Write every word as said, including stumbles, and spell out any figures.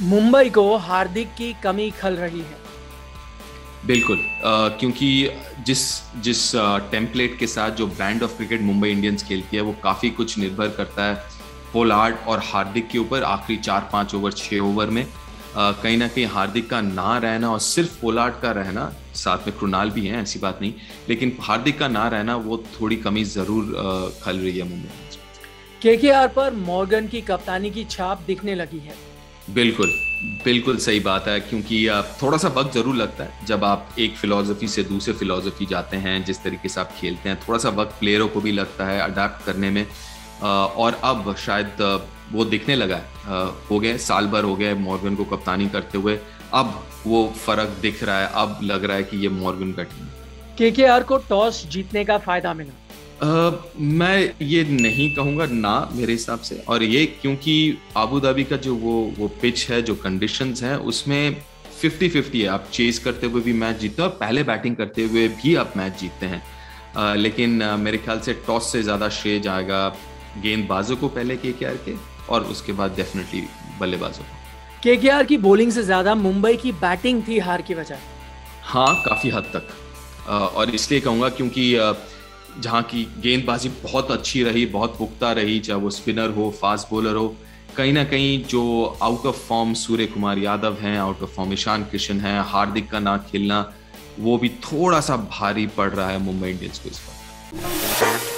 मुंबई को हार्दिक की कमी खल रही है। बिल्कुल, अ, क्योंकि जिस जिस टेम्पलेट के साथ जो brand of cricket Mumbai Indians खेलती है वो काफ़ी कुछ निर्भर करता है पोलार्ड और हार्दिक के ऊपर। आखिरी चार पांच ओवर छः ओवर में अ, कहीं ना कहीं हार्दिक का ना रहना और सिर्फ पोलार्ड का रहना, साथ में कृणाल भी हैं ऐसी बात नहीं, लेकिन हार्दिक का ना रहना वो थोड़ी कमी ज़रूर अ, खल रही है मुंबई इंडियंस। केकेआर पर मॉर्गन की कप्तानी की छाप दिखने लगी है। बिल्कुल, बिल्कुल सही बात है, क्योंकि अ, थोड़ा सा वक्त ज़रूर लगता है जब आप एक फ़िलॉसफ़ी से दूसरे फ़िलॉसफ़ी जाते हैं। जिस तरीके से आप खेलते हैं थोड़ा सा वक्त प्लेयरों को भी लगता है अडाप्ट करने में, अ, और अब शायद अ, वो दिखने लगा है। अ, हो गए साल भर हो गए मॉर्गन को कप्तानी करते हुए, अब वो फ़र्क दिख रहा है, अब लग रहा है कि ये मॉर्गन का टीम है। केकेआर को टॉस जीतने का फायदा मिला। अ, मैं ये नहीं कहूँगा ना, मेरे हिसाब से, और ये क्योंकि आबू धाबी का जो वो वो पिच है, जो कंडीशंस हैं, उसमें फिफ्टी फिफ्टी है। आप चेज करते हुए भी मैच जीतते हैं और पहले बैटिंग करते हुए भी आप मैच जीतते हैं। अ, लेकिन अ, मेरे ख्याल से टॉस से ज़्यादा श्रेय जाएगा गेंदबाजों को पहले केकेआर के, और उसके बाद डेफिनेटली बल्लेबाजों को। केकेआर की बॉलिंग से ज्यादा मुंबई की बैटिंग थी हार की वजह। हाँ, काफ़ी हद तक। अ, और इसलिए कहूँगा क्योंकि अ, जहाँ की गेंदबाजी बहुत अच्छी रही, बहुत पुख्ता रही, चाहे वो स्पिनर हो, फास्ट बॉलर हो, कहीं ना कहीं जो out of form Surya Kumar Yadav हैं, out of form Ishan Kishan हैं, हार्दिक का ना खेलना, वो भी थोड़ा सा भारी पड़ रहा है मुंबई इंडियंस को इस बार।